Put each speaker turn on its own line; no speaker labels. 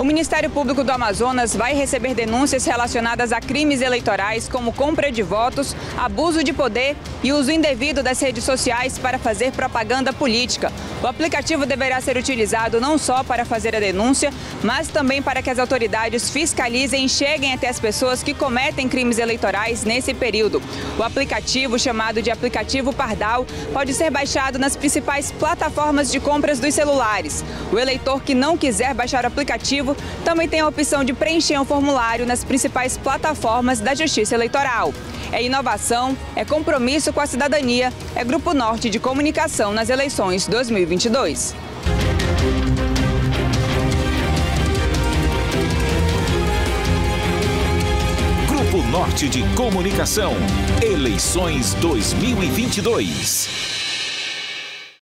O Ministério Público do Amazonas vai receber denúncias relacionadas a crimes eleitorais como compra de votos, abuso de poder e uso indevido das redes sociais para fazer propaganda política. O aplicativo deverá ser utilizado não só para fazer a denúncia, mas também para que as autoridades fiscalizem e cheguem até as pessoas que cometem crimes eleitorais nesse período. O aplicativo, chamado de aplicativo Pardal, pode ser baixado nas principais plataformas de compras dos celulares. O eleitor que não quiser baixar o aplicativo também tem a opção de preencher um formulário nas principais plataformas da Justiça Eleitoral. É inovação, é compromisso com a cidadania, é Grupo Norte de Comunicação nas eleições 2022.
Grupo Norte de Comunicação, eleições 2022.